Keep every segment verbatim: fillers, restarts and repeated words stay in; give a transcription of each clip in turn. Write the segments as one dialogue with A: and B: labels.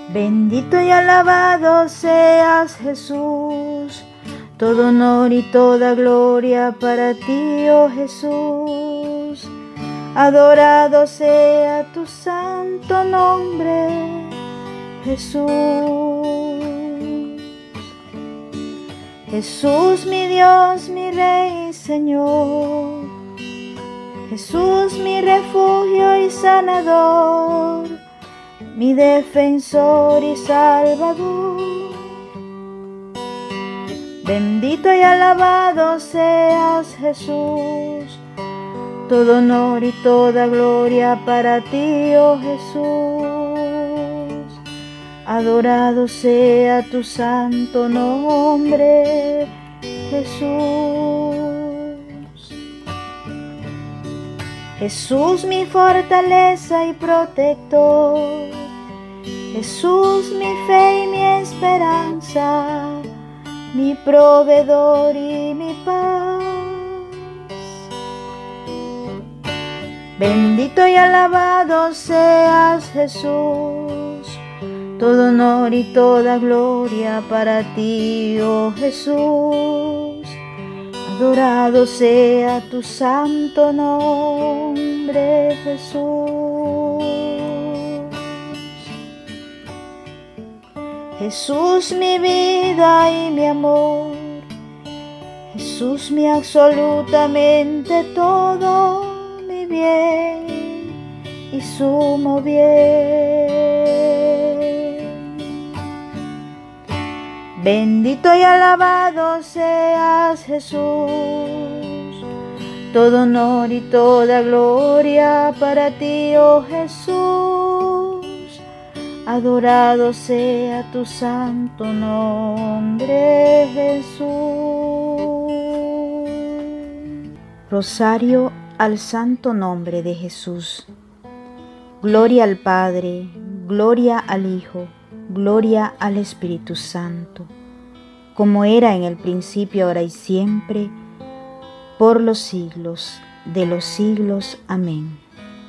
A: Bendito y alabado seas, Jesús. Todo honor y toda gloria para ti, oh Jesús. Adorado sea tu santo nombre, Jesús. Jesús, mi Dios, mi Rey, Señor. Jesús, mi refugio y sanador, mi defensor y salvador. Bendito y alabado seas, Jesús. Todo honor y toda gloria para ti, oh Jesús. Adorado sea tu santo nombre, Jesús. Jesús, mi fortaleza y protector. Jesús, mi fe y mi esperanza, mi proveedor y mi paz. Bendito y alabado seas, Jesús. Todo honor y toda gloria para ti, oh Jesús. Adorado sea tu santo nombre, Jesús. Jesús, mi vida y mi amor. Jesús, mi absolutamente todo, mi bien y sumo bien. Bendito y alabado seas, Jesús. Todo honor y toda gloria para ti, oh Jesús. Adorado sea tu santo nombre, Jesús. Rosario al santo nombre de Jesús. Gloria al Padre, gloria al Hijo, gloria al Espíritu Santo, como era en el principio, ahora y siempre, por los siglos de los siglos. Amén.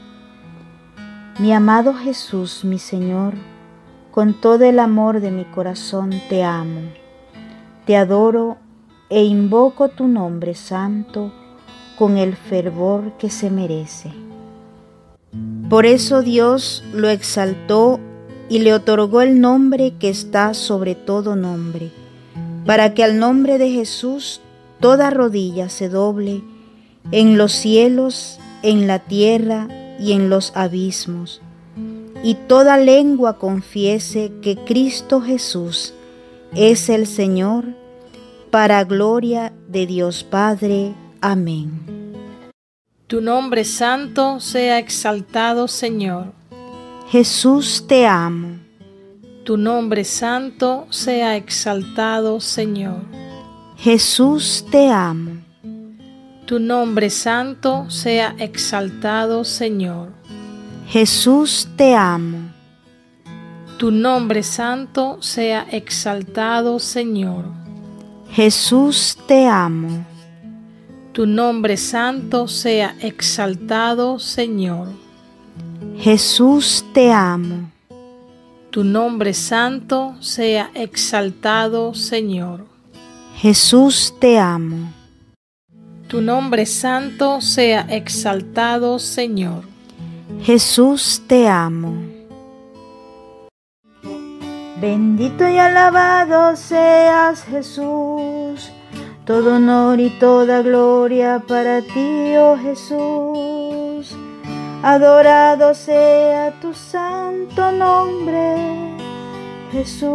A: Mi amado Jesús, mi Señor, con todo el amor de mi corazón te amo, te adoro e invoco tu nombre santo con el fervor que se merece. Por eso Dios lo exaltó y le otorgó el nombre que está sobre todo nombre, para que al nombre de Jesús toda rodilla se doble, en los cielos, en la tierra y en los abismos, y toda lengua confiese que Cristo Jesús es el Señor, para gloria de Dios Padre. Amén.
B: Tu nombre santo sea exaltado, Señor.
A: Jesús, te amo.
B: Tu nombre santo sea exaltado, Señor.
A: Jesús, te amo.
B: Tu nombre santo sea exaltado, Señor.
A: Jesús, te amo.
B: Tu nombre santo sea exaltado, Señor.
A: Jesús, te amo.
B: Tu nombre santo sea exaltado, Señor.
A: Jesús, te amo.
B: Tu nombre santo sea exaltado, Señor.
A: Jesús, te amo.
B: Tu nombre santo sea exaltado, Señor.
A: Jesús, te amo. Bendito y alabado seas, Jesús. Todo honor y toda gloria para ti, oh Jesús. Adorado sea tu santo nombre, Jesús.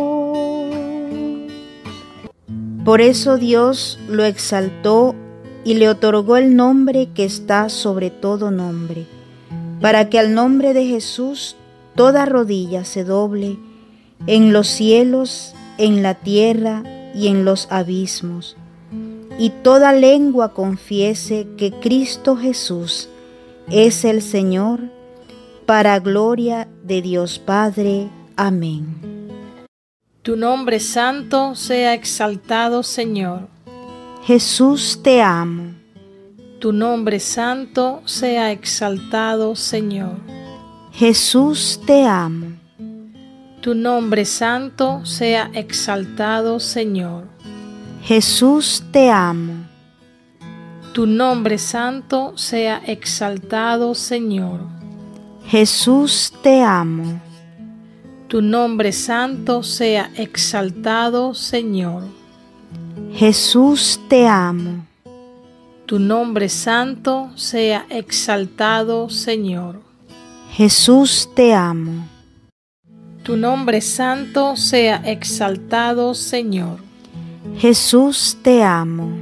A: Por eso Dios lo exaltó y le otorgó el nombre que está sobre todo nombre, para que al nombre de Jesús toda rodilla se doble, en los cielos, en la tierra y en los abismos, y toda lengua confiese que Cristo Jesús es el Señor, para gloria de Dios Padre. Amén.
B: Tu nombre santo sea exaltado, Señor.
A: Jesús, te amo.
B: Tu nombre santo sea exaltado, Señor.
A: Jesús, te amo.
B: Tu nombre santo sea exaltado, Señor.
A: Jesús, te amo.
B: Tu nombre santo sea exaltado, Señor.
A: Jesús, te amo.
B: Tu nombre santo sea exaltado, Señor.
A: Jesús, te amo.
B: Tu nombre santo sea exaltado, Señor.
A: Jesús, te amo.
B: Tu nombre santo sea exaltado, Señor.
A: Jesús, te amo.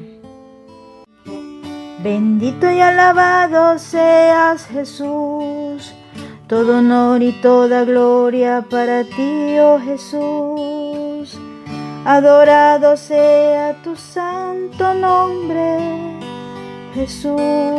A: Bendito y alabado seas, Jesús. Todo honor y toda gloria para ti, oh Jesús. Adorado sea tu santo nombre, Jesús.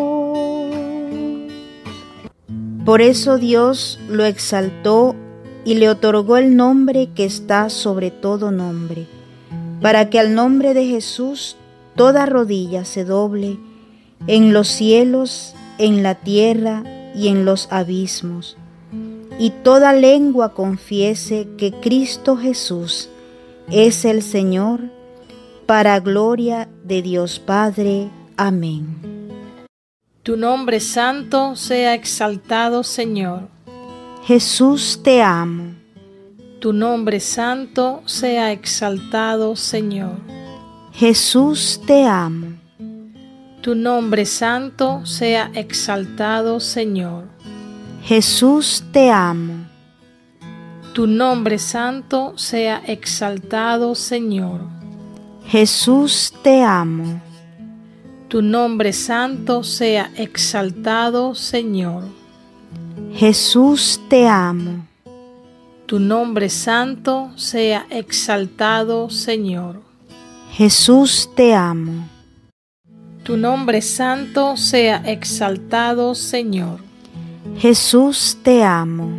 A: Por eso Dios lo exaltó y le otorgó el nombre que está sobre todo nombre, para que al nombre de Jesús toda rodilla se doble, en los cielos, en la tierra y en los abismos, y toda lengua confiese que Cristo Jesús es el Señor, para gloria de Dios Padre. Amén.
B: Tu nombre santo sea exaltado, Señor.
A: Jesús, te amo.
B: Tu nombre santo sea exaltado, Señor.
A: Jesús, te amo.
B: Tu nombre santo sea exaltado, Señor.
A: Jesús, te amo.
B: Tu nombre santo sea exaltado, Señor.
A: Jesús, te amo.
B: Tu nombre santo sea exaltado, Señor.
A: Jesús, te amo.
B: Tu nombre santo sea exaltado, Señor.
A: Jesús, te amo.
B: Tu nombre santo sea exaltado, Señor.
A: Jesús, te amo.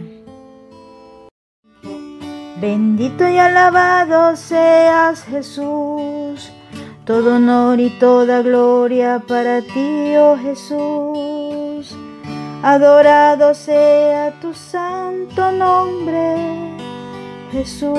A: Bendito y alabado seas, Jesús. Todo honor y toda gloria para ti, oh Jesús. Adorado sea tu santo nombre, Jesús.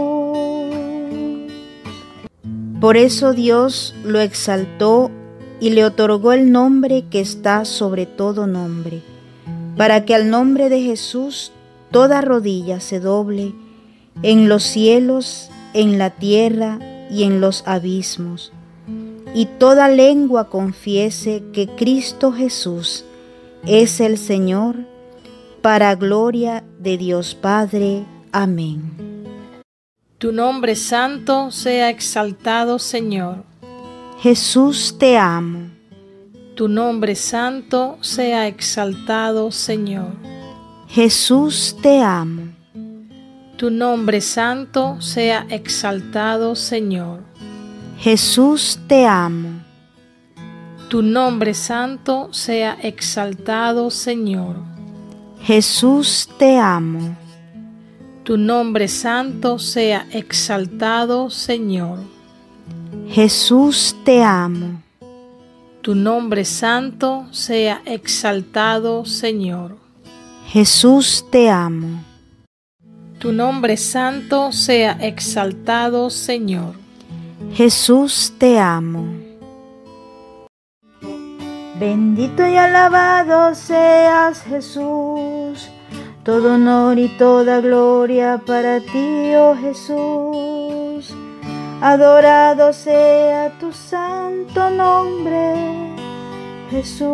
A: Por eso Dios lo exaltó y le otorgó el nombre que está sobre todo nombre, para que al nombre de Jesús toda rodilla se doble, en los cielos, en la tierra y en los abismos, y toda lengua confiese que Cristo Jesús es el Señor, para gloria de Dios Padre. Amén.
B: Tu nombre santo sea exaltado, Señor.
A: Jesús, te amo.
B: Tu nombre santo sea exaltado, Señor.
A: Jesús, te amo.
B: Tu nombre santo sea exaltado, Señor.
A: Jesús, te amo.
B: Tu nombre santo sea exaltado, Señor.
A: Jesús, te amo.
B: Tu nombre santo sea exaltado, Señor.
A: Jesús, te amo.
B: Tu nombre santo sea exaltado, Señor.
A: Jesús, te amo.
B: Tu nombre santo sea exaltado, Señor.
A: Jesús, te amo. Bendito y alabado seas, Jesús. Todo honor y toda gloria para ti, oh Jesús. Adorado sea tu santo nombre, Jesús.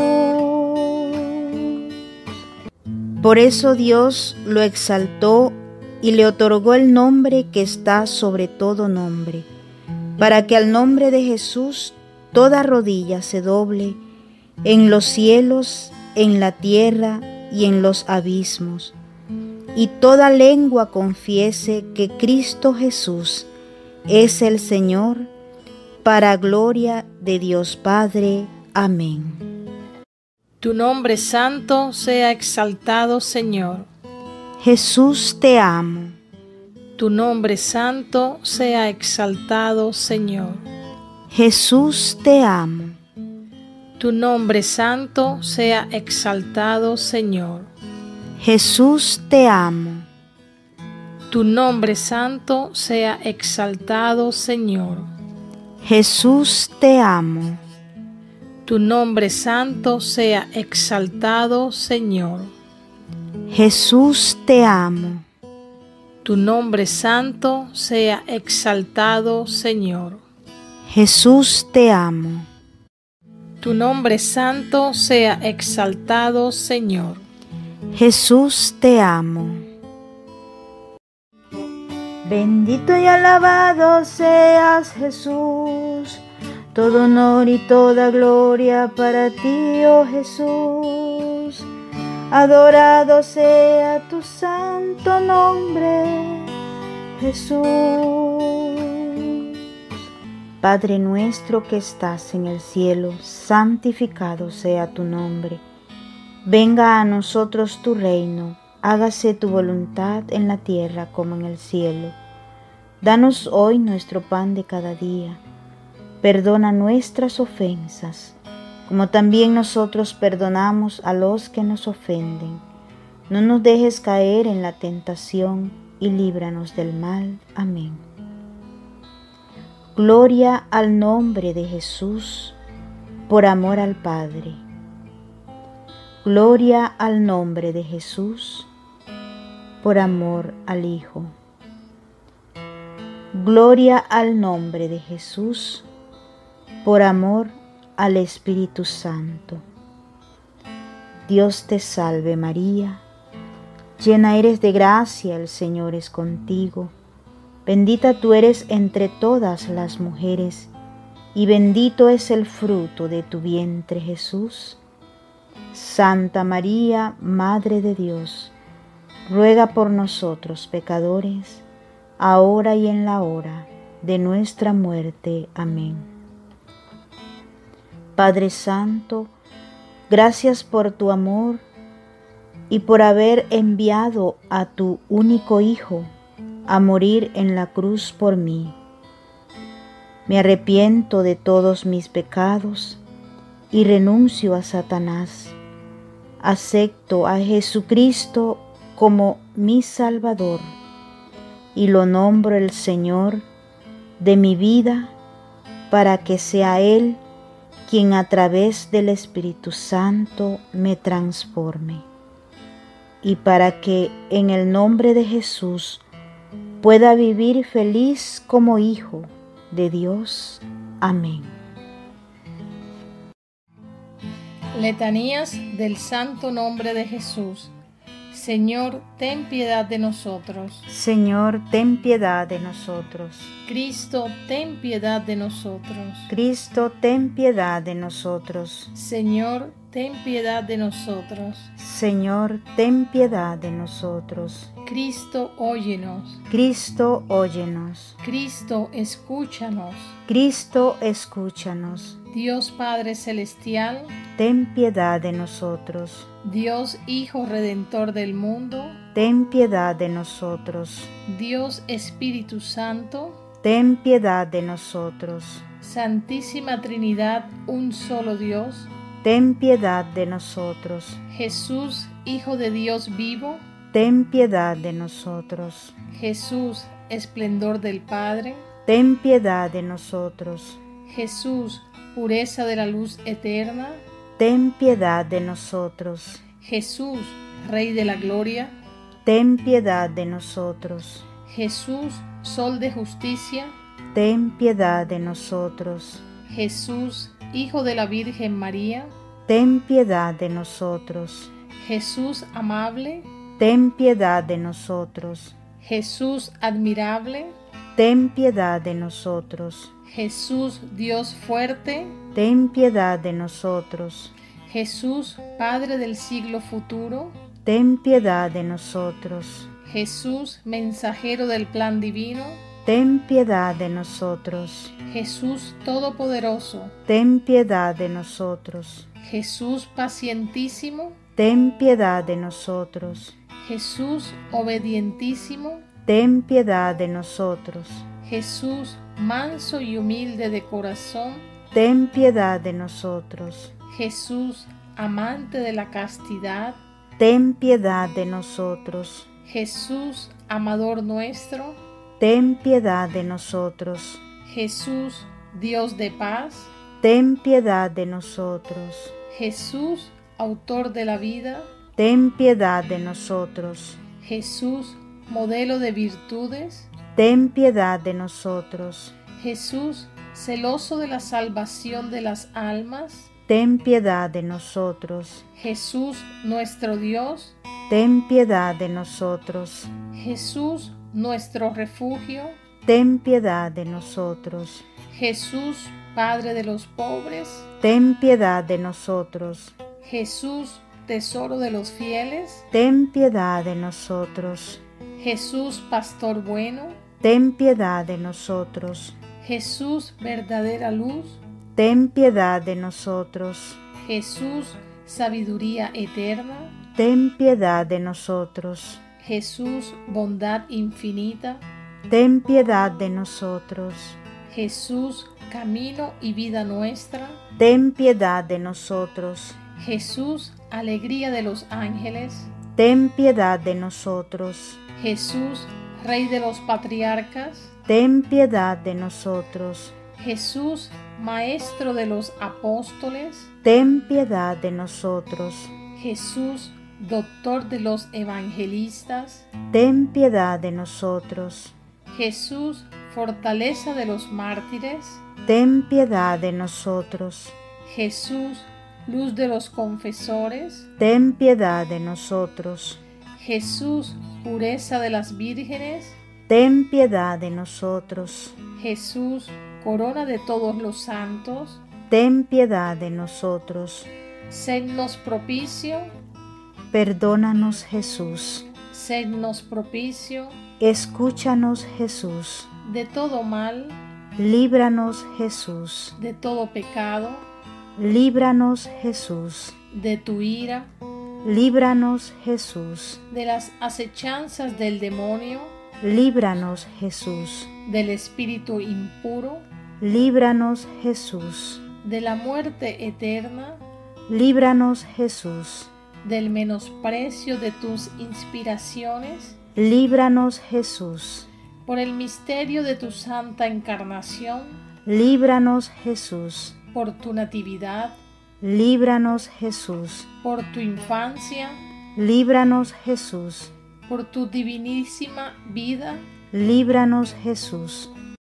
A: Por eso Dios lo exaltó y le otorgó el nombre que está sobre todo nombre, para que al nombre de Jesús toda rodilla se doble, en los cielos, en la tierra y en los abismos, y toda lengua confiese que Cristo Jesús es el Señor, para gloria de Dios Padre. Amén.
B: Tu nombre santo sea exaltado, Señor.
A: Jesús, te amo.
B: Tu nombre santo sea exaltado, Señor.
A: Jesús, te amo.
B: Tu nombre santo sea exaltado, Señor.
A: Jesús, te amo.
B: Tu nombre santo sea exaltado, Señor.
A: Jesús, te amo.
B: Tu nombre santo sea exaltado, Señor.
A: Jesús, te amo.
B: Tu nombre santo sea exaltado, Señor.
A: Jesús, te amo.
B: Tu nombre santo sea exaltado, Señor.
A: Jesús, te amo. Bendito y alabado seas, Jesús. Todo honor y toda gloria para ti, oh Jesús. Adorado sea tu santo nombre, Jesús. Padre nuestro que estás en el cielo, santificado sea tu nombre. Venga a nosotros tu reino, hágase tu voluntad en la tierra como en el cielo. Danos hoy nuestro pan de cada día. Perdona nuestras ofensas, como también nosotros perdonamos a los que nos ofenden. No nos dejes caer en la tentación y líbranos del mal. Amén. Gloria al nombre de Jesús, por amor al Padre. Gloria al nombre de Jesús, por amor al Hijo. Gloria al nombre de Jesús, por amor al Espíritu Santo. Dios te salve María, llena eres de gracia, el Señor es contigo. Bendita tú eres entre todas las mujeres, y bendito es el fruto de tu vientre Jesús. Santa María, Madre de Dios, ruega por nosotros pecadores, ahora y en la hora de nuestra muerte. Amén. Padre Santo, gracias por tu amor y por haber enviado a tu único Hijo a morir en la cruz por mí. Me arrepiento de todos mis pecados y renuncio a Satanás. Acepto a Jesucristo como mi Salvador y lo nombro el Señor de mi vida, para que sea Él quien a través del Espíritu Santo me transforme, y para que en el nombre de Jesús pueda vivir feliz como hijo de Dios. Amén.
B: Letanías del santo nombre de Jesús. Señor, ten piedad de nosotros.
A: Señor, ten piedad de nosotros.
B: Cristo, ten piedad de nosotros.
A: Cristo, ten piedad de nosotros.
B: Señor, ten piedad de nosotros.
A: Señor, ten piedad de nosotros.
B: Cristo, óyenos.
A: Cristo, óyenos.
B: Cristo, escúchanos.
A: Cristo, escúchanos.
B: Dios Padre Celestial,
A: ten piedad de nosotros.
B: Dios Hijo Redentor del mundo,
A: ten piedad de nosotros.
B: Dios Espíritu Santo,
A: ten piedad de nosotros.
B: Santísima Trinidad, un solo Dios,
A: ten piedad de nosotros.
B: Jesús, Hijo de Dios vivo,
A: ten piedad de nosotros.
B: Jesús, esplendor del Padre,
A: ten piedad de nosotros.
B: Jesús, pureza de la luz eterna,
A: ten piedad de nosotros.
B: Jesús, Rey de la gloria,
A: ten piedad de nosotros.
B: Jesús, Sol de justicia,
A: ten piedad de nosotros.
B: Jesús, Hijo de la Virgen María,
A: ten piedad de nosotros.
B: Jesús amable,
A: ten piedad de nosotros.
B: Jesús admirable,
A: ten piedad de nosotros.
B: Jesús Dios fuerte,
A: ten piedad de nosotros.
B: Jesús Padre del siglo futuro,
A: ten piedad de nosotros.
B: Jesús mensajero del plan divino,
A: ten piedad de nosotros.
B: Jesús todopoderoso,
A: ten piedad de nosotros.
B: Jesús pacientísimo,
A: ten piedad de nosotros.
B: Jesús obedientísimo,
A: ten piedad de nosotros.
B: Jesús manso y humilde de corazón,
A: ten piedad de nosotros.
B: Jesús amante de la castidad,
A: ten piedad de nosotros.
B: Jesús amador nuestro,
A: ten piedad de nosotros.
B: Jesús, Dios de paz,
A: ten piedad de nosotros.
B: Jesús, autor de la vida,
A: ten piedad de nosotros.
B: Jesús, modelo de virtudes,
A: ten piedad de nosotros.
B: Jesús, celoso de la salvación de las almas,
A: ten piedad de nosotros.
B: Jesús, nuestro Dios,
A: ten piedad de nosotros.
B: Jesús, nuestro refugio,
A: ten piedad de nosotros.
B: Jesús, Padre de los pobres,
A: ten piedad de nosotros.
B: Jesús, tesoro de los fieles,
A: ten piedad de nosotros.
B: Jesús, pastor bueno,
A: ten piedad de nosotros.
B: Jesús, verdadera luz,
A: ten piedad de nosotros.
B: Jesús, sabiduría eterna,
A: ten piedad de nosotros.
B: Jesús, bondad infinita,
A: ten piedad de nosotros.
B: Jesús, camino y vida nuestra,
A: ten piedad de nosotros.
B: Jesús, alegría de los ángeles,
A: ten piedad de nosotros.
B: Jesús, Rey de los patriarcas,
A: ten piedad de nosotros.
B: Jesús, Maestro de los apóstoles,
A: ten piedad de nosotros.
B: Jesús, Doctor de los evangelistas,
A: ten piedad de nosotros.
B: Jesús, fortaleza de los mártires,
A: ten piedad de nosotros.
B: Jesús, luz de los confesores,
A: ten piedad de nosotros.
B: Jesús, pureza de las vírgenes,
A: ten piedad de nosotros.
B: Jesús, corona de todos los santos,
A: ten piedad de nosotros.
B: Sednos propicio,
A: perdónanos Jesús.
B: Sednos propicio,
A: escúchanos Jesús.
B: de todo mal,
A: líbranos Jesús.
B: de todo pecado,
A: líbranos Jesús.
B: de tu ira,
A: líbranos Jesús.
B: de las acechanzas del demonio,
A: líbranos Jesús.
B: del espíritu impuro,
A: líbranos Jesús.
B: de la muerte eterna,
A: líbranos Jesús.
B: del menosprecio de tus inspiraciones,
A: líbranos Jesús.
B: por el misterio de tu santa encarnación,
A: líbranos Jesús.
B: por tu natividad,
A: líbranos Jesús.
B: por tu infancia,
A: líbranos Jesús.
B: por tu divinísima vida,
A: líbranos Jesús.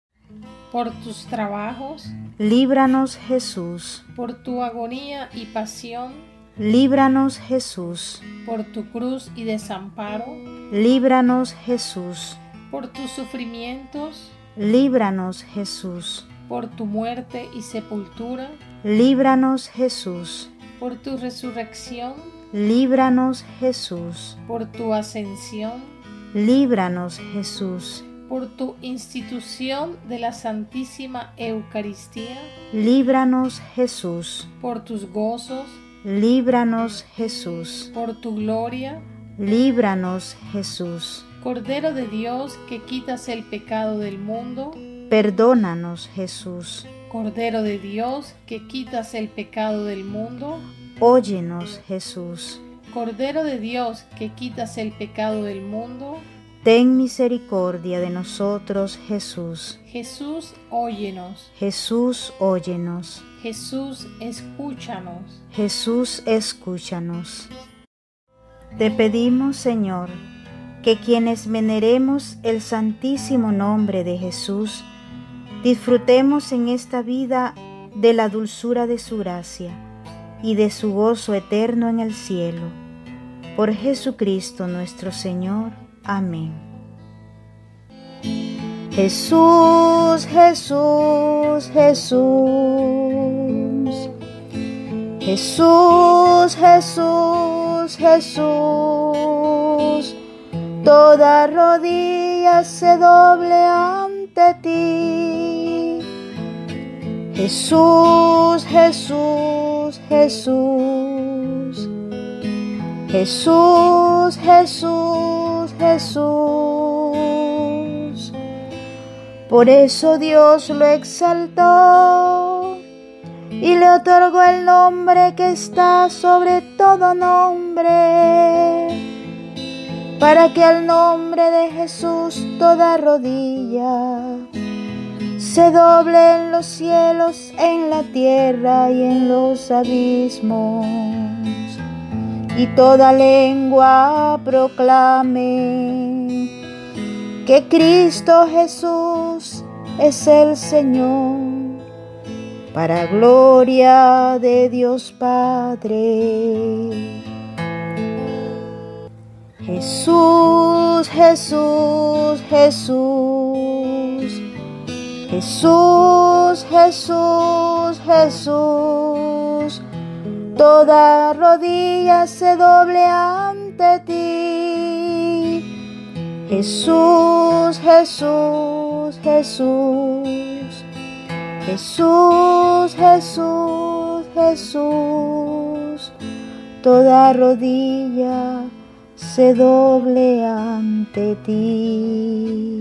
B: por tus trabajos,
A: líbranos Jesús.
B: por tu agonía y pasión,
A: líbranos Jesús.
B: por tu cruz y desamparo,
A: líbranos Jesús.
B: por tus sufrimientos,
A: líbranos Jesús.
B: por tu muerte y sepultura,
A: líbranos Jesús.
B: por tu resurrección,
A: líbranos Jesús.
B: por tu ascensión,
A: líbranos Jesús.
B: por tu institución de la Santísima Eucaristía,
A: líbranos Jesús.
B: por tus gozos,
A: líbranos Jesús.
B: por tu gloria,
A: líbranos Jesús.
B: Cordero de Dios que quitas el pecado del mundo,
A: perdónanos Jesús.
B: Cordero de Dios que quitas el pecado del mundo,
A: óyenos Jesús.
B: Cordero de Dios que quitas el pecado del mundo,
A: ten misericordia de nosotros Jesús.
B: Jesús, óyenos.
A: Jesús, óyenos.
B: Jesús, escúchanos.
A: Jesús, escúchanos. Te pedimos, Señor, que quienes veneremos el santísimo nombre de Jesús, disfrutemos en esta vida de la dulzura de su gracia y de su gozo eterno en el cielo. Por Jesucristo nuestro Señor. Amén. Jesús, Jesús, Jesús. Jesús, Jesús, Jesús. Toda rodilla se doble ante ti. Jesús, Jesús, Jesús. Jesús, Jesús, Jesús. Por eso Dios lo exaltó y le otorgó el nombre que está sobre todo nombre, para que al nombre de Jesús toda rodilla se doble en los cielos, en la tierra y en los abismos, y toda lengua proclame que Cristo Jesús es el Señor, para gloria de Dios Padre. Jesús, Jesús, Jesús, Jesús, Jesús, Jesús, toda rodilla se doble ante ti. Jesús, Jesús, Jesús, Jesús, Jesús, Jesús, toda rodilla se doble ante ti.